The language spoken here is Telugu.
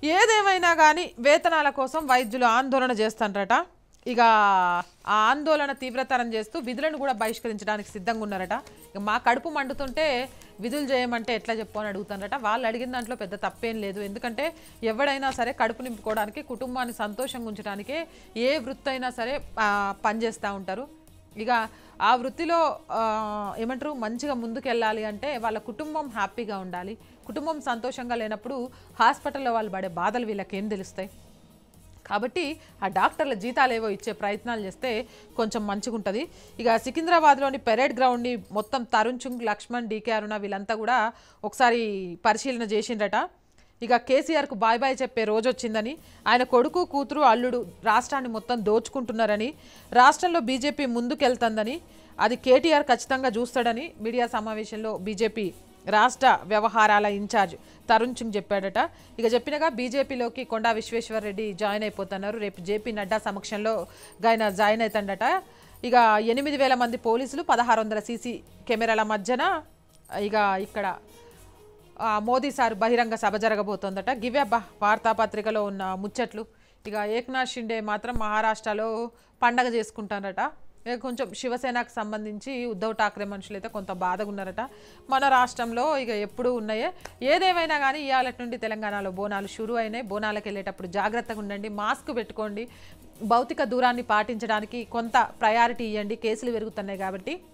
ఏదేమైనా కానీ వేతనాల కోసం వైద్యులు ఆందోళన చేస్తారట. ఇక ఆ ఆందోళన తీవ్రతరం చేస్తూ విధులను కూడా బహిష్కరించడానికి సిద్ధంగా ఉన్నారట. ఇక మా కడుపు మండుతుంటే విధులు చేయమంటే ఎట్లా చెప్పు అని అడుగుతారట. వాళ్ళు అడిగిన దాంట్లో పెద్ద తప్పేం లేదు. ఎందుకంటే ఎవడైనా సరే కడుపు నింపుకోవడానికి, కుటుంబాన్ని సంతోషంగా ఉంచడానికే ఏ వృత్తి అయినా సరే పనిచేస్తూ ఉంటారు. ఇక ఆ వృత్తిలో ఏమంటారు మంచిగా ముందుకెళ్ళాలి అంటే వాళ్ళ కుటుంబం హ్యాపీగా ఉండాలి. కుటుంబం సంతోషంగా లేనప్పుడు హాస్పిటల్లో వాళ్ళు పడే బాధలు వీళ్ళకేం తెలుస్తాయి. కాబట్టి ఆ డాక్టర్ల జీతాలు ఏవో ఇచ్చే ప్రయత్నాలు చేస్తే కొంచెం మంచిగా ఉంటుంది. ఇక సికింద్రాబాద్లోని పెరేడ్ గ్రౌండ్ని మొత్తం తరుణ్ చుంగ్, లక్ష్మణ్, డీకే అరుణ వీళ్ళంతా కూడా ఒకసారి పరిశీలన చేసిండ్రట. ఇక కేసీఆర్కు బాయ్ బాయ్ చెప్పే రోజు వచ్చిందని, ఆయన కొడుకు, కూతురు, అల్లుడు రాష్ట్రాన్ని మొత్తం దోచుకుంటున్నారని, రాష్ట్రంలో బీజేపీ ముందుకెళ్తుందని, అది కేటీఆర్ ఖచ్చితంగా చూస్తాడని మీడియా సమావేశంలో బీజేపీ రాష్ట్ర వ్యవహారాల ఇన్ఛార్జ్ తరుణ్ సింగ్ చెప్పాడట. ఇక చెప్పినగా బీజేపీలోకి కొండా విశ్వేశ్వర్ రెడ్డి జాయిన్ అయిపోతున్నారు. రేపు జేపీ నడ్డా సమక్షంలో ఆయన జాయిన్ అవుతాడట. ఇక 8,000 మంది పోలీసులు, 1,600 సీసీ కెమెరాల మధ్యన ఇక ఇక్కడ మోదీ సార్ బహిరంగ సభ జరగబోతోందట. గివే అబ్బా వార్తాపత్రికలో ఉన్న ముచ్చట్లు. ఇక ఏక్నాథ్ షిండే మాత్రం మహారాష్ట్రలో పండగ చేసుకుంటారట. ఇక కొంచెం శివసేనకు సంబంధించి ఉద్ధవ్ ఠాక్రే మనుషులు అయితే కొంత బాధగా ఉన్నారట. మన రాష్ట్రంలో ఇక ఎప్పుడు ఉన్నాయే. ఏదేమైనా కానీ ఇవాళ నుండి తెలంగాణలో బోనాలు షురు అయినాయి. బోనాలకు వెళ్ళేటప్పుడు జాగ్రత్తగా ఉండండి, మాస్క్ పెట్టుకోండి, భౌతిక దూరాన్ని పాటించడానికి కొంత ప్రయారిటీ ఇవ్వండి, కేసులు పెరుగుతున్నాయి కాబట్టి.